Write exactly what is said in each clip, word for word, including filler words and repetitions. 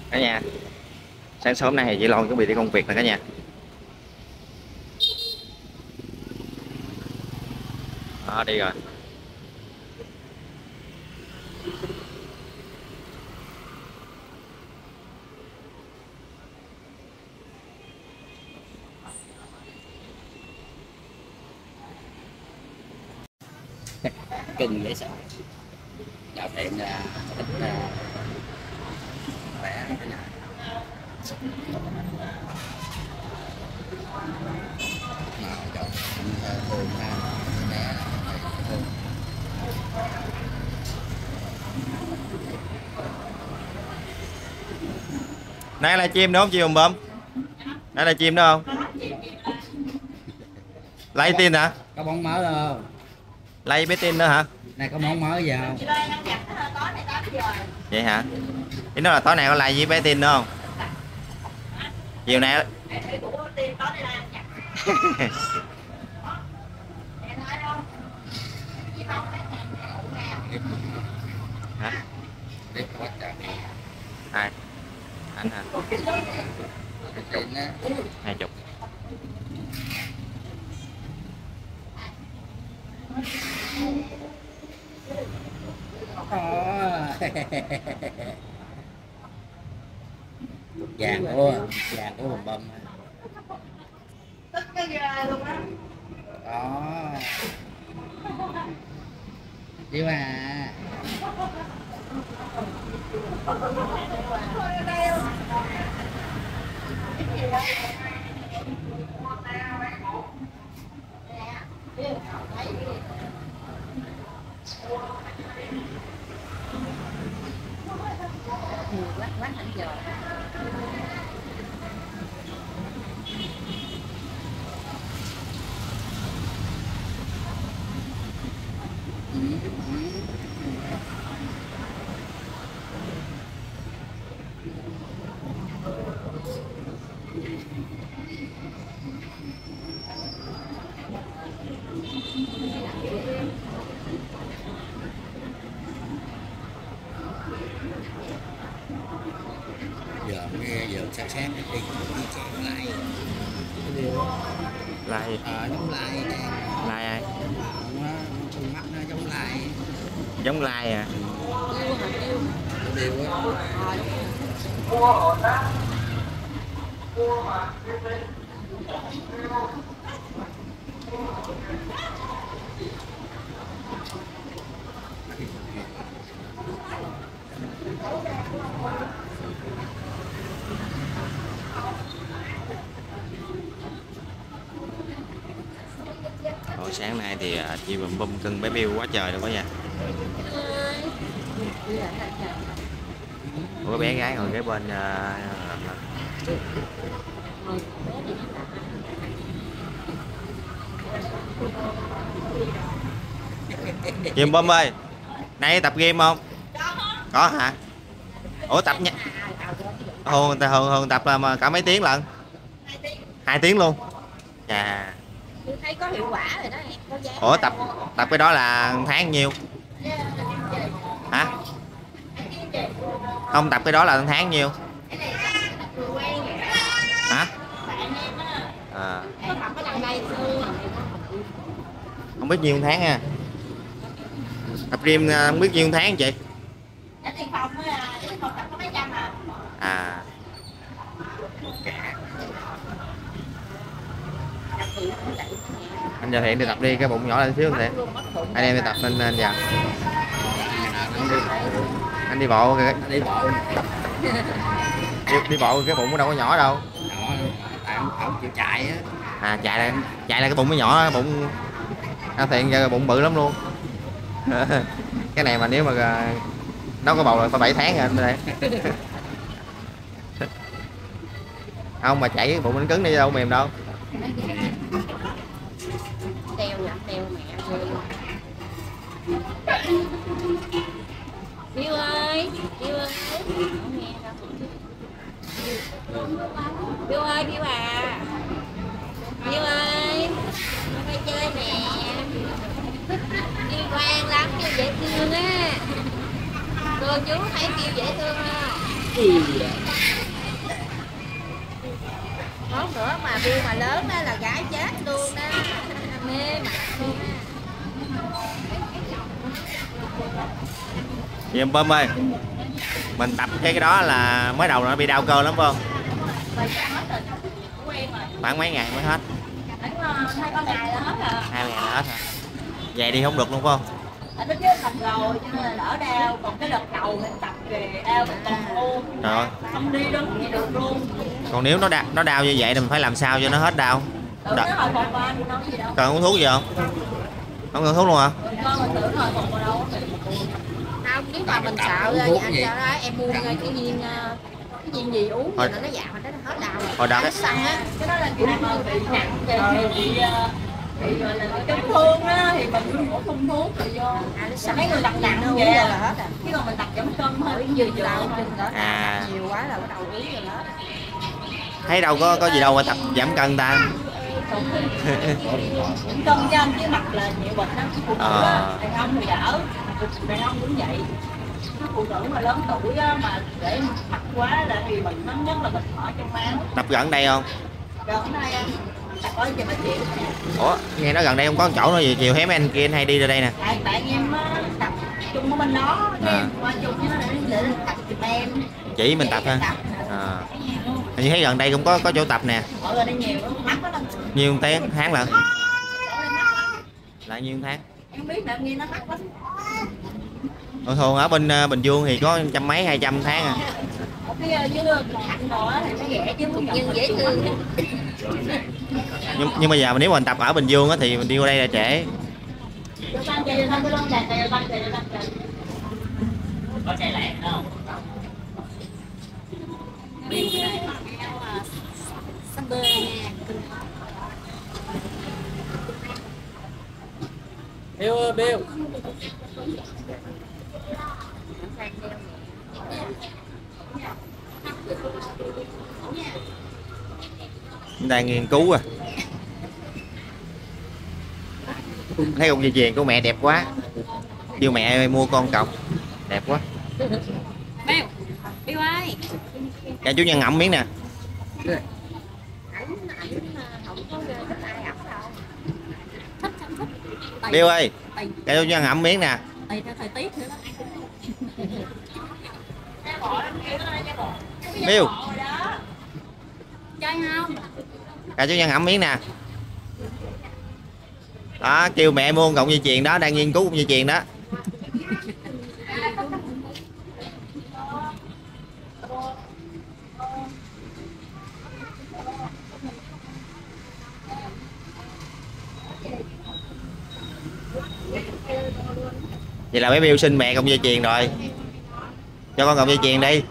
Cả nhà, sáng sớm nay thì chị Loan chuẩn bị đi công việc nè cả nhà. Đó, đi rồi. Cưng dễ sợ. Chào tiệm là ít khỏe cái nào. Nào chồng thường ha bé thường. Nay là chim đúng không chị Hùng Bơm? Nay là chim đúng không? Lấy tin hả? Có bóng mới đâu. Lấy bé tin nữa hả? Này có món mới vào. Vậy hả? Ý nó là tối nay có lại với bé tin nữa không? Chiều nay hả? Ai? Anh hả? Chục. Hai chục. Vàng của vàng của Hùng Bơm đó chứ mà quát quát hẳn giờ. giờ nghe giờ sát sát đi đi chèn lại Lại ờ giống lại nè. lại ai? Con mắt nó giống lại Giống lai à? điều á. Hồi sáng nay thì chị Bùm Bum cưng bé Bill quá trời luôn cả nhà. Có bé gái ngồi kế bên uh, chị Bùm Bum ơi, nay tập game không? Có hả? Ủa tập nha. Hồn hồn hồn tập là cả mấy tiếng lận? Hai tiếng luôn. Chà. Tôi thấy có hiệu quả rồi đó em. Có giá. Ủa tập tập cái đó là tháng nhiêu? Hả? Không, tập cái đó là tháng nhiêu? Hả? À. Không biết nhiêu tháng nha. Tập gym không biết nhiêu tháng chị? À. Anh giờ hiện đi tập đi, cái bụng nhỏ lên xíu nè. Anh em đi tập nên anh giờ. Anh đi bộ kìa. Đi bộ đi, đi bộ cái bụng nó đâu có nhỏ đâu. nhỏ tại không chịu chạy á. À chạy là chạy là cái bụng mới nhỏ, bụng anh thiện giờ bụng bự lắm luôn. Cái này mà nếu mà nó có bầu là phải bảy tháng rồi anh đây. Không mà chạy cái bụng nó cứng đi đâu mềm đâu. Teo nè, teo mẹ. Bill ơi, Bill ơi. Không nghe đâu. Bill ơi, Bill à. Bill ơi. Con đi chơi nè. Bill ngoan lắm, Bill dễ thương á. Cô chú thấy Bill dễ thương không? Ui. Món nữa mà Bill mà lớn đó là gái chết luôn đó. Mê mặt luôn á. Vậy em Bơm ơi, mình tập cái cái đó là mới đầu nó bị đau cơ lắm phải không? Khoảng mấy ngày mới hết? Hai ba ngày là hết rồi. Hai ngày là hết hả? Vậy đi không được luôn phải không? Anh nó chết thành rồi cho nên là đỡ đau, còn cái đợt đầu mình tập về đau mình còn luôn. Rồi. Không đi đứng gì được luôn. Còn nếu nó đau, nó đau như vậy thì mình phải làm sao cho nó hết đau? Tưởng nó hồi một ba đi nói gì đâu. Cần uống thuốc gì không? Không cần thuốc luôn hả? Con mình tưởng hồi một đâu. Không, nếu mà mình sợ Uống anh thuốc sợ gì? đó em mua cái viên cái viên gì uống Hồi- rồi nó giảm nó hết đau. Hồi đó Nó xăng á. Cái đó là kiểu mà bị nặng thì bị bị gọi là chấn thương á thì mình cứ bổ sung thuốc rồi vô. Mấy người tập nặng vậy là hết à. Chứ còn mình tập giảm cân thôi vừa vừa đau chân đó. À. Nhiều quá là bắt đầu uống rồi hết. Thấy đâu có có gì đâu mà tập giảm cân ta. Giảm cân cho anh chứ mặt là nhiều bệnh lắm. Phụ nữ Ờ. á, đàn ông thì đỡ, đàn ông cũng vậy. Cái phụ nữ mà lớn tuổi á, mà để mặt quá là thì bệnh lớn nhất là bệnh ở trong máu. Tập gần đây không? Gần đây anh tập ở trên bệnh viện. Ủa, nghe nói gần đây không có chỗ nữa gì, chiều thấy mấy anh kia anh hay đi ra đây nè. Tại bạn em á, tập chung ở bên đó, À. em qua chung với nó để để tập giùm em. Chỉ mình tập ha. Tập. À. Hình như thấy gần đây cũng có có chỗ tập nè. Ở đây nhiều lắm, mắc lắm. Nhiêu tiếng tháng lận? Ở đây mắc lắm. Là nhiêu tháng? Em không biết là em nghe nó mắc lắm. Thường thường ở bên ờ, Bình Dương thì có trăm mấy hai trăm tháng à. Ở cái dưới hạnh đó thì nó rẻ chứ không nhưng dễ thương. Nhưng, nhưng bây giờ mà nếu mà mình tập ở Bình Dương á thì mình đi qua đây là trễ. Có chạy lẹ không? Sắp bơi nha. Bill ơi, Bill. Đang nghiên cứu à. Thấy con dây chuyền của mẹ đẹp quá. Kêu mẹ ơi, mua con cọc. Đẹp quá. Bill, Bill ơi. Cả chú nhân ngậm miếng nè. Ảnh ảnh không có thích ai ẩm đâu. Thích không thích. Bill ơi, Tùy, cả chú nhân ngậm miếng nè. tùy theo thời tiết nữa đó. Bill, Chơi không? cả chú nhân ngậm miếng nè. Đó, kêu mẹ mua con cọng dây chuyền đó, đang nghiên cứu con dây chuyền đó. Vậy là bé Bill xin mẹ cọng dây chuyền rồi. Cho con cọng dây chuyền đi.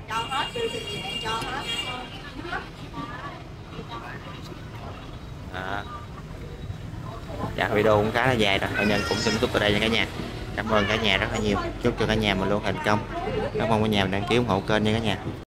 À. Dạ, video cũng khá là dài rồi. Nhân cũng xin kết thúc tại đây nha cả nhà. Cảm ơn cả nhà rất là nhiều. Chúc cho cả nhà mình luôn thành công. Cảm ơn cả nhà mình đăng ký ủng hộ kênh nha cả nhà.